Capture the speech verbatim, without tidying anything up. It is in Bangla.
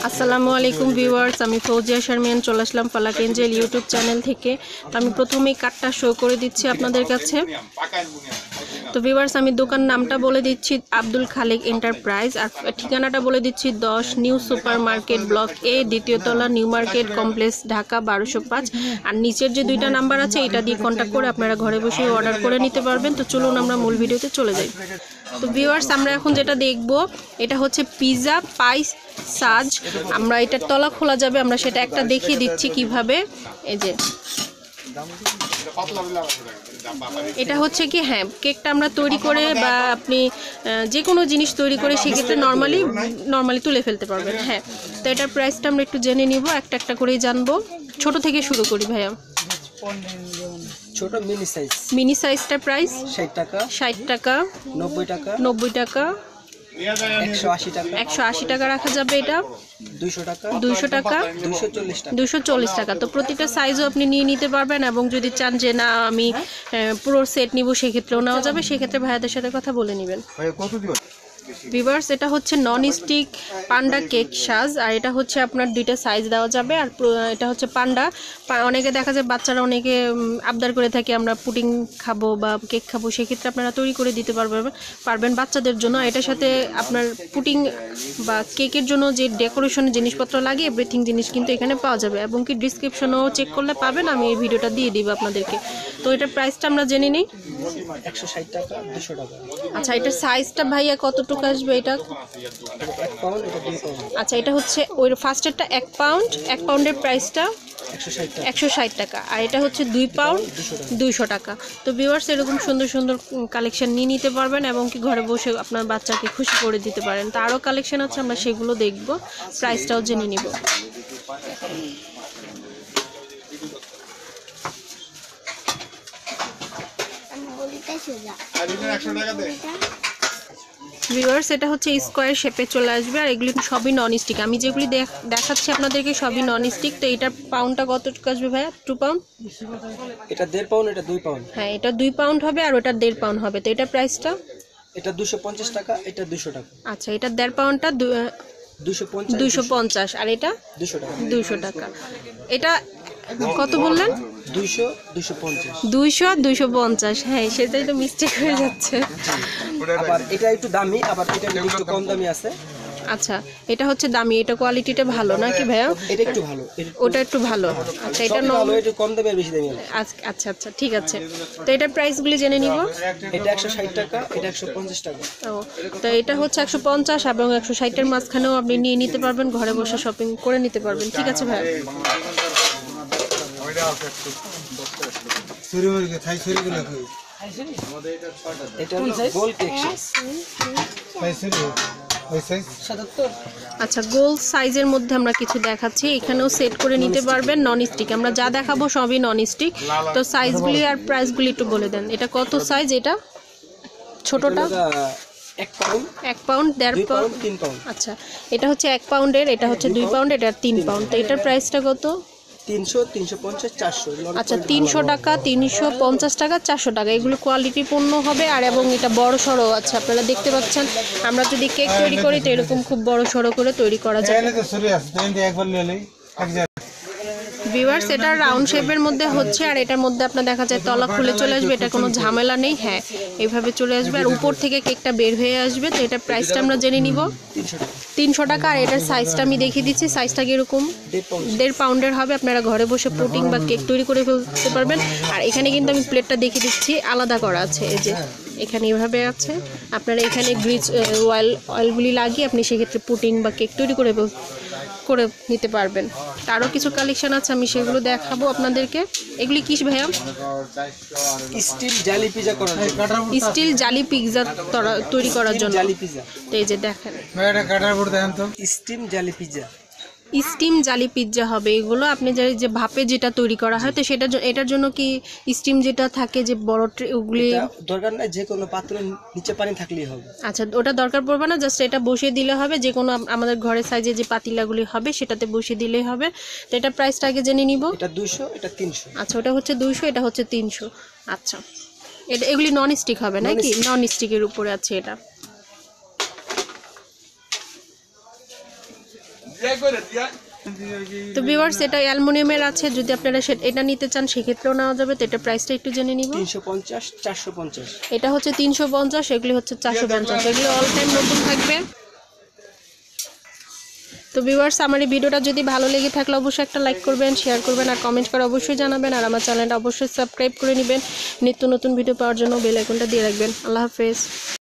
আসসালামু আলাইকুম ভিউয়ার্স, আমি ফৌজিয়া শারমিয়ান চলে আসলাম ফালাক এঞ্জেল ইউটিউব চ্যানেল থেকে। তো আমি প্রথমেই কার্ডটা শো করে দিচ্ছি আপনাদের কাছে। তো ভিউয়ার্স, আমি দোকান নামটা বলে দিচ্ছি আব্দুল খালেক এন্টারপ্রাইজ, আর ঠিকানাটা বলে দিচ্ছি দশ new super market block A, দ্বিতীয় তলা, নিউ মার্কেট কমপ্লেক্স, ঢাকা বারোশো পাঁচ। আর নিচের যে দুইটা নাম্বার আছে এটা দিয়ে কন্ট্যাক্ট করে আপনারা ঘরে বসে অর্ডার করে নিতে পারবেন। তো চলুন আমরা মূল ভিডিওতে চলে যাই। তো ভিউয়ার্স, আমরা এখন যেটা দেখব এটা হচ্ছে পিৎজা পাই সাজ। আমরা এটার তলা খোলা যাবে, আমরা সেটা একটা দেখিয়ে দিচ্ছি কিভাবে। এই যে এটা হচ্ছে কি, হ্যাঁ, কেকটা আমরা তৈরি করে বা আপনি যে কোনো জিনিস তৈরি করে সেক্ষেত্রে নর্মালি নর্মালি তুলে ফেলতে পারবেন। হ্যাঁ, তো এটার প্রাইসটা আমরা একটু জেনে নিব, একটা একটা করেই জানবো। ছোট থেকে শুরু করি ভাইয়া। ছোট মিনি সাইজ মিনি সাইজটার প্রাইস ষাট টাকা, ষাট টাকা, নব্বই টাকা, নব্বই টাকা, একশো আশি টাকা, একশো আশি টাকা রাখা যাবে। এটা দুইশো টাকা, দুইশো টাকা, দুইশো চল্লিশ টাকা, দুইশো চল্লিশ টাকা। তো প্রতিটা সাইজও আপনি নিয়ে নিতে পারবেন, এবং যদি চান যে না আমি পুরো সেট নিব সেক্ষেত্রেও নেওয়া যাবে, সেক্ষেত্রে ভাইয়াদের সাথে কথা বলে নেবেন। ভিউয়ার্স, এটা হচ্ছে নন স্টিক পান্ডা কেক সাজ, আর এটা হচ্ছে আপনার দুইটা সাইজ দেওয়া যাবে। আর এটা হচ্ছে পান্ডা, অনেকে দেখা যায় বাচ্চারা অনেকে আবদার করে থাকে আমরা পুডিং খাবো বা কেক খাবো, সেক্ষেত্রে আপনারা তৈরি করে দিতে পারবেন পারবেন বাচ্চাদের জন্য। এটার সাথে আপনার পুডিং বা কেকের জন্য যে ডেকোরেশনের জিনিসপত্র লাগে এভরিথিং জিনিস কিন্তু এখানে পাওয়া যাবে, এবং কি ডিসক্রিপশনও চেক করলে পাবেন, আমি এই ভিডিওটা দিয়ে দিব আপনাদেরকে। তো এটার প্রাইসটা আমরা জেনে নিই। একশো ষাট টাকা, দুশো টাকা। আচ্ছা, এটার সাইজটা ভাইয়া কতটুকু আসবে? এটা এক পাউন্ড, এটা দুই পাউন্ড। আচ্ছা, এটা হচ্ছে ওই ফার্স্টেরটা এক পাউন্ড, এক পাউন্ডের প্রাইসটা একশো ষাট টাকা, একশো ষাট টাকা, আর এটা হচ্ছে দুই পাউন্ড, দুইশো টাকা। তো ভিউয়ার্স, এরকম সুন্দর সুন্দর কালেকশন নিয়ে নিতে পারবেন, এবং কি ঘরে বসে আপনার বাচ্চাকে খুশি করে দিতে পারেন। তো আরও কালেকশন আছে, আমরা সেগুলো দেখব, প্রাইসটাও জেনে নিব। ভিউয়ার্স, এটা হচ্ছে স্কোয়ার শেপে চলে আসবে, আর এগুলি সবই নন স্টিক। আমি যেগুলি দেখাচ্ছি আপনাদেরকে সবই নন স্টিক। তো এটার পাউন্ডটা কতটুকু আসবে ভাইয়া? Two pound. এটা দেড় পাউন্ড, এটা দুই পাউন্ড। হ্যাঁ, এটা দুই পাউন্ড হবে, আর ওটা দেড় পাউন্ড হবে। তো এটা প্রাইসটা এটা দুশো পঞ্চাশ টাকা, এটা দুশো টাকা। আচ্ছা, এটা দেড় পাউন্ডটা দুশো পঞ্চাশ, দুশো পঞ্চাশ, আর এটা দুশো টাকা, দুশো টাকা। এটা কত বললেন? দুইশো, দুশো পঞ্চাশ, দুইশো, দুইশো পঞ্চাশ। হ্যাঁ, সেটাই তো মিস্টেক হয়ে যাচ্ছে। আবার এটা একটু দামি, আবার এটা একটু কম দামি আছে। আচ্ছা, এটা হচ্ছে দামি, এটা কোয়ালিটিটা ভালো নাকি ভাইয়া? এটা একটু ভালো, ওটা একটু ভালো। আচ্ছা, এটা ভালো, এটা কম দামি আর বেশি দামি। আচ্ছা আচ্ছা, ঠিক আছে। তো এটার প্রাইসগুলি জেনে নিব। এটা একশো ষাট টাকা, এটা একশো পঞ্চাশ টাকা। ও, তো এটা হচ্ছে একশো পঞ্চাশ এবং একশো ষাটের মাঝখানেও আপনি নিয়ে নিতে পারবেন, ঘরে বসে শপিং করে নিতে পারবেন। ঠিক আছে ভাইয়া। আচ্ছা, গোল সাইজের মধ্যে আমরা কিছু দেখাচ্ছি, এখানেও সেট করে নিতে পারবেন নন স্টিক। আমরা যা দেখাবো সবই নন স্টিক। তো সাইজগুলি আর প্রাইসগুলি একটু বলে দেন। এটা কত সাইজ? এটা ছোটটা এক পাউন্ড, এক পাউন্ড, দেড় পাউন্ড, তিন পাউন্ড। আচ্ছা, এটা হচ্ছে এক পাউন্ডের, এটা হচ্ছে দুই পাউন্ড, এটা তিন পাউন্ড। তো এটার প্রাইসটা কত? তিনশো, তিনশো পঞ্চাশ, চারশো। আচ্ছা, তিনশো টাকা, তিনশো পঞ্চাশ টাকা, চারশো টাকা। এগুলো কোয়ালিটি পূর্ণ হবে, আর এবং এটা বড় সড়ো। আচ্ছা, আপনারা দেখতে পাচ্ছেন, আমরা যদি কেক তৈরি করি তো এরকম খুব বড় সড়ো করে তৈরি করা যায়। ভিউয়ার্স, এটা রাউন্ড শেপের মধ্যে হচ্ছে, আর এটার মধ্যে আপনার দেখা যায় তলা খুলে চলে আসবে, এটা কোনো ঝামেলা নেই। হ্যাঁ, এইভাবে চলে আসবে, আর উপর থেকে কেকটা বের হয়ে আসবে। তো এটার প্রাইসটা আমরা জেনে নিব। তিনশো টাকা। আর এটার সাইজটা আমি দেখিয়ে দিচ্ছি, সাইজটা কীরকম? দেড় পাউন্ডের হবে। আপনারা ঘরে বসে পুডিং বা কেক তৈরি করে ফেলতে পারবেন। আর এখানে কিন্তু আমি প্লেটটা দেখিয়ে দিচ্ছি, আলাদা করা আছে। এই যে এখানে এভাবে আছে, আপনারা এখানে গ্রিজ অয়েল অয়েলগুলি লাগিয়ে আপনি সেক্ষেত্রে পুডিং বা কেক তৈরি করে করে নিতে পারবেন। আরও কিছু কালেকশন আছে, আমি সেগুলো দেখাবো আপনাদেরকে। এগুলি কি ভাইয়া? স্টিল জালি পিজা করার জন্য, স্টিল জালি পিৎজা তৈরি করার জন্য। জালি পিজা, তো এই যে দেখেন, স্টিম জালি পিজা, স্টিম জালি পিৎজা হবে এগুলো। আপনি যে ভাপে যেটা তৈরি করা হয়, তো সেটা এটার জন্য কি স্টিম যেটা থাকে যে বড় ট্রে, ওগুলি দরকার নাই, যে কোনো পাত্রের নিচে পানি থাকলেই হবে। আচ্ছা, ওটা দরকার পড়বে না, জাস্ট এটা বসিয়ে দিলে হবে। যে কোনো আমাদের ঘরের সাইজে যে পাতিলাগুলি হবে সেটাতে বসিয়ে দিলেই হবে। তো এটা প্রাইসটা আগে জেনে নিব। এটা দুইশো, এটা তিনশো। আচ্ছা, ওটা হচ্ছে দুইশো, এটা হচ্ছে তিনশো। আচ্ছা, এটা এগুলি নন স্টিক হবে নাকি? নন স্টিকের উপরে আছে এটা। তো ভিউয়ার্স এটা অ্যালুমিনিয়ামের আছে, যদি আপনারা সে- এটা নিতে চান সেক্ষেত্রেও নেওয়া যাবে। তো এটা প্রাইসটা একটু জেনে নিব। তিনশো পঞ্চাশ চারশো পঞ্চাশ এটা হচ্ছে তিনশো পঞ্চাশ, এগুলি হচ্ছে চারশো পঞ্চাশ, এগুলো অল টাইম নতুন থাকবে। তো ভিউয়ার্স আমার এই ভিডিওটা যদি ভালো লেগে থাকলে অবশ্যই একটা লাইক করবেন, শেয়ার করবেন আর কমেন্ট করে অবশ্যই জানাবেন। আর আমার চ্যানেলটা অবশ্যই সাবস্ক্রাইব করে নেবেন। নিত্য নতুন ভিডিও পাওয়ার জন্য বেল আইকনটা দিয়ে রাখবেন। আল্লাহ হাফেজ।